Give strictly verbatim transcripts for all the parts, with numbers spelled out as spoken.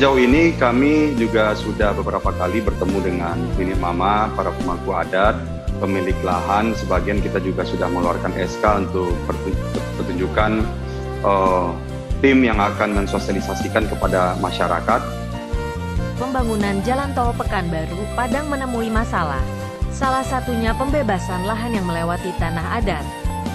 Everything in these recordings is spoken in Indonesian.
sejauh ini kami juga sudah beberapa kali bertemu dengan Nenek Mama, para pemangku adat, pemilik lahan. Sebagian kita juga sudah mengeluarkan S K untuk pertunjukan uh, tim yang akan mensosialisasikan kepada masyarakat. Pembangunan Jalan Tol Pekanbaru Padang menemui masalah. Salah satunya pembebasan lahan yang melewati tanah adat.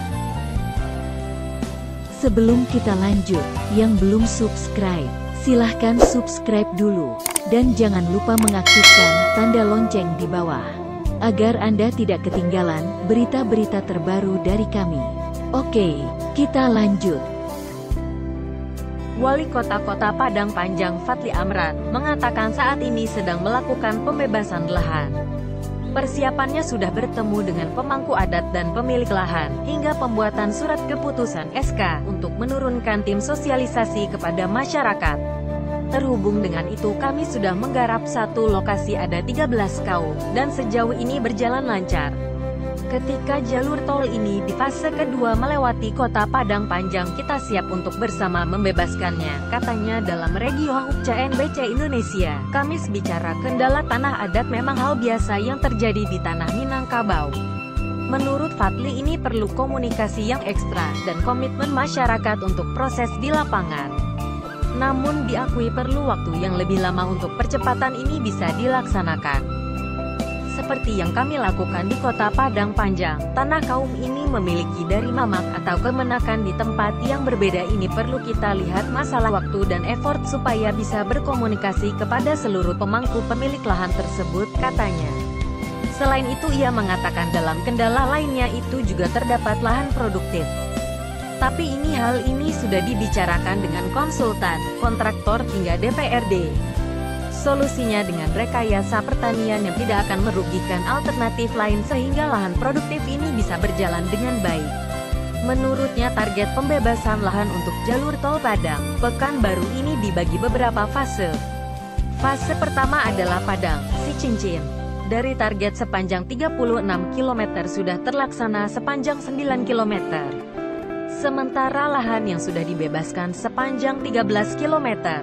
Sebelum kita lanjut, yang belum subscribe, silahkan subscribe dulu. Dan jangan lupa mengaktifkan tanda lonceng di bawah, agar Anda tidak ketinggalan berita-berita terbaru dari kami. Oke, kita lanjut. Wali Kota Kota Padang Panjang Fadli Amran mengatakan saat ini sedang melakukan pembebasan lahan. Persiapannya sudah bertemu dengan pemangku adat dan pemilik lahan, hingga pembuatan surat keputusan S K untuk menurunkan tim sosialisasi kepada masyarakat. Terhubung dengan itu kami sudah menggarap satu lokasi ada tiga belas kaum, dan sejauh ini berjalan lancar. Ketika jalur tol ini di fase kedua melewati kota Padang Panjang, kita siap untuk bersama membebaskannya, katanya dalam Radio C N B C Indonesia. Kamis bicara kendala tanah adat memang hal biasa yang terjadi di tanah Minangkabau. Menurut Fadli ini perlu komunikasi yang ekstra dan komitmen masyarakat untuk proses di lapangan. Namun diakui perlu waktu yang lebih lama untuk percepatan ini bisa dilaksanakan. Seperti yang kami lakukan di kota Padang Panjang, tanah kaum ini memiliki dari mamak atau kemenakan di tempat yang berbeda. Ini perlu kita lihat masalah waktu dan effort supaya bisa berkomunikasi kepada seluruh pemangku pemilik lahan tersebut, katanya. Selain itu ia mengatakan dalam kendala lainnya itu juga terdapat lahan produktif. Tapi ini hal ini sudah dibicarakan dengan konsultan, kontraktor hingga D P R D. Solusinya dengan rekayasa pertanian yang tidak akan merugikan alternatif lain sehingga lahan produktif ini bisa berjalan dengan baik. Menurutnya target pembebasan lahan untuk jalur tol Padang Pekanbaru ini dibagi beberapa fase. Fase pertama adalah Padang Sicincin. Dari target sepanjang tiga puluh enam kilometer sudah terlaksana sepanjang sembilan kilometer. Sementara lahan yang sudah dibebaskan sepanjang tiga belas kilometer.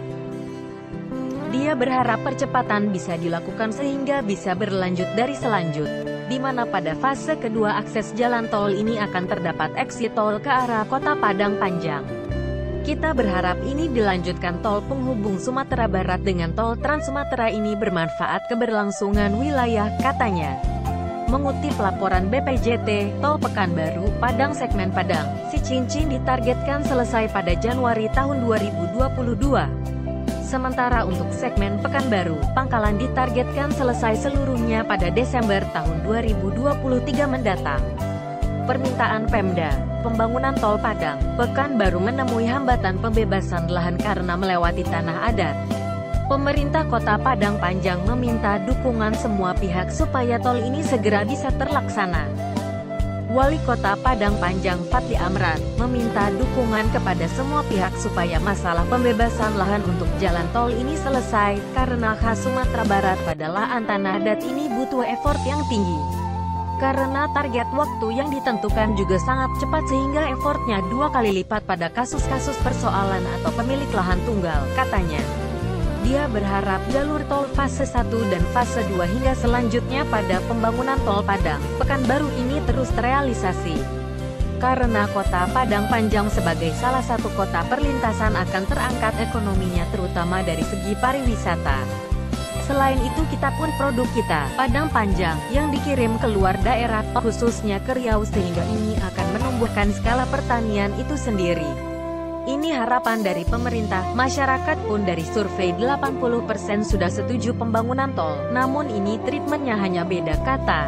Dia berharap percepatan bisa dilakukan sehingga bisa berlanjut dari selanjut, di mana pada fase kedua akses jalan tol ini akan terdapat exit tol ke arah kota Padang Panjang. Kita berharap ini dilanjutkan tol penghubung Sumatera Barat dengan tol Trans Sumatera ini bermanfaat keberlangsungan wilayah, katanya. Mengutip laporan B P J T, tol Pekanbaru Padang segmen Padang Sicincin ditargetkan selesai pada Januari tahun dua ribu dua puluh dua. Sementara untuk segmen Pekanbaru Pangkalan ditargetkan selesai seluruhnya pada Desember tahun dua ribu dua puluh tiga mendatang. Permintaan Pemda, pembangunan tol Padang Pekanbaru menemui hambatan pembebasan lahan karena melewati tanah adat. Pemerintah Kota Padang Panjang meminta dukungan semua pihak supaya tol ini segera bisa terlaksana. Wali Kota Padang Panjang Fadli Amran meminta dukungan kepada semua pihak supaya masalah pembebasan lahan untuk jalan tol ini selesai, karena khas Sumatera Barat pada lahan tanah adat ini butuh effort yang tinggi. Karena target waktu yang ditentukan juga sangat cepat sehingga effortnya dua kali lipat pada kasus-kasus persoalan atau pemilik lahan tunggal, katanya. Dia berharap jalur tol fase satu dan fase dua hingga selanjutnya pada pembangunan tol Padang Pekanbaru ini terus terrealisasi. Karena kota Padang Panjang sebagai salah satu kota perlintasan akan terangkat ekonominya terutama dari segi pariwisata. Selain itu kita pun produk kita, Padang Panjang, yang dikirim keluar daerah khususnya ke Riau sehingga ini akan menumbuhkan skala pertanian itu sendiri. Ini harapan dari pemerintah, masyarakat pun dari survei delapan puluh persen sudah setuju pembangunan tol, namun ini treatmentnya hanya beda kata.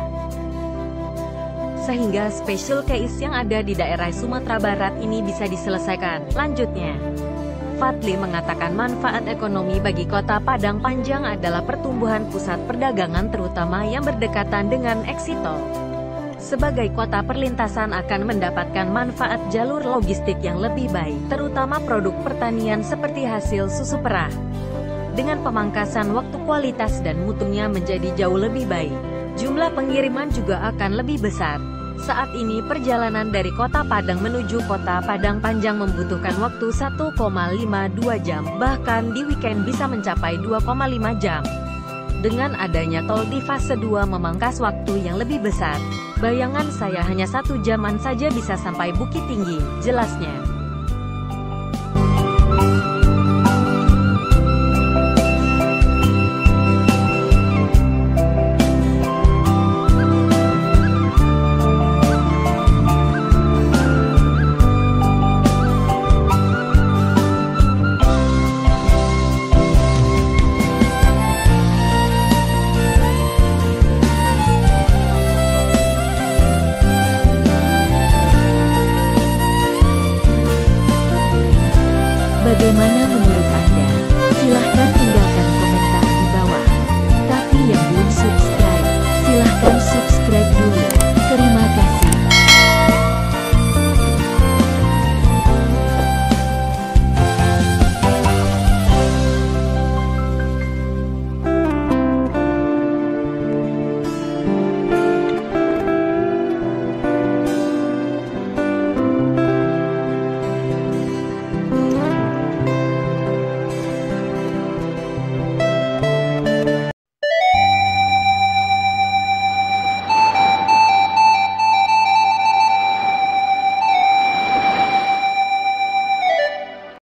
Sehingga special case yang ada di daerah Sumatera Barat ini bisa diselesaikan, lanjutnya. Fadli mengatakan manfaat ekonomi bagi kota Padang Panjang adalah pertumbuhan pusat perdagangan terutama yang berdekatan dengan exit tol. Sebagai kota perlintasan akan mendapatkan manfaat jalur logistik yang lebih baik, terutama produk pertanian seperti hasil susu perah. Dengan pemangkasan waktu kualitas dan mutunya menjadi jauh lebih baik, jumlah pengiriman juga akan lebih besar. Saat ini perjalanan dari Kota Padang menuju Kota Padang Panjang membutuhkan waktu satu koma lima dua jam, bahkan di weekend bisa mencapai dua koma lima jam. Dengan adanya tol di fase dua memangkas waktu yang lebih besar. Bayangan saya hanya satu jaman saja bisa sampai Bukit Tinggi, jelasnya.